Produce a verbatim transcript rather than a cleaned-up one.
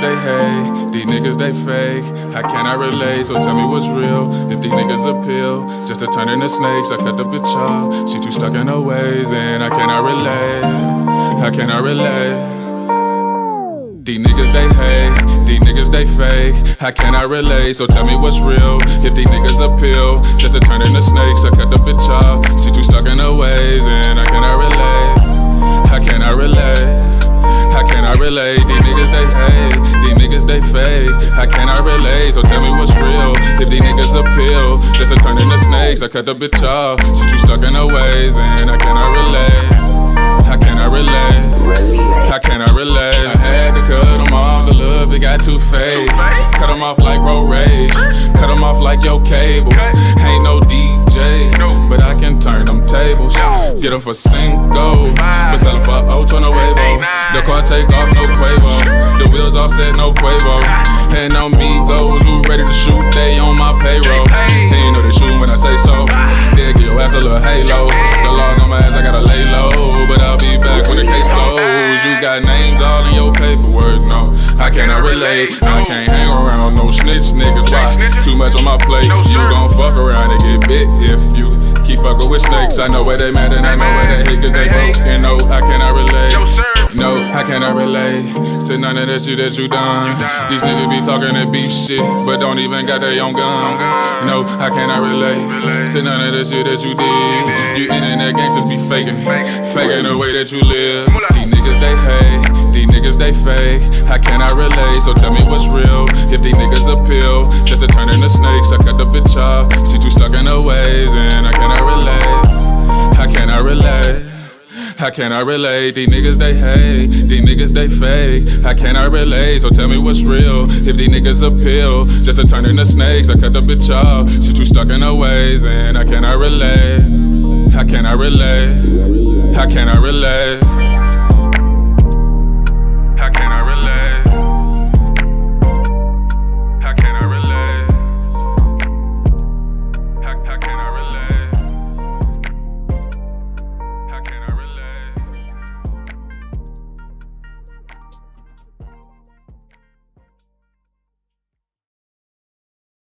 they hate, these niggas they fake. How can I relate? So tell me what's real. If these niggas appeal, just to turn into snakes, I cut the bitch off. She too stuck in her ways, and I cannot relate. How can I relate? These niggas they hate, these niggas they fake. How can I relate? So tell me what's real. If these niggas appeal, just to turn into snakes, I cut the bitch off. She too stuck in her ways, and I cannot relate. How can I relate? How can I relate? These niggas they hate, these niggas they fake. How can I relate? So tell me what's real. If these niggas appeal, just to turn into snakes, I cut the bitch off. She too stuck in her ways, and I cannot relate. How can I relate? How can I relate? I had to cut them off, the love it got too fake. Cut them off like road rage, cut them off like your cable. Ain't no D J, but I can turn them tables. Get them for Cinco, but sell them for Ocho, no Huevo. The car take off, no Quavo. The wheels all set, no Quavo. And no Migos who ready to shoot, they on my payroll. And you know they shoot when I say so. They'll give your ass a little halo. The laws on my ass, I gotta lay low. But I'll be back when the case closed. You got names all in your paperwork, no. How can I relate? I can't hang around no snitch niggas. Why? Too much on my plate. You gon' fuck around and get bit if you keep fucking with snakes. I know where they mad and I know where they hate cause they broke. And no, how can I relate? No, how can I relate to none of that shit that you done? These niggas be talking that beef shit, but don't even got their own gun. No, how can I relate to none of that shit that you did? You internet gangsters be faking, faking the way that you live. These niggas they hate, these niggas they fake. How can I relate? So tell me what's real. If these niggas appeal, just to turn into snakes, I cut the bitch off. She too stuck in her ways, and I cannot relate. How can I relate? How can I relate? These niggas they hate, these niggas they fake. How can I relate? So tell me what's real. If these niggas appeal, just to turn into snakes, I cut the bitch off. She too stuck in her ways, and I cannot relate. How can I relate? How can I relate?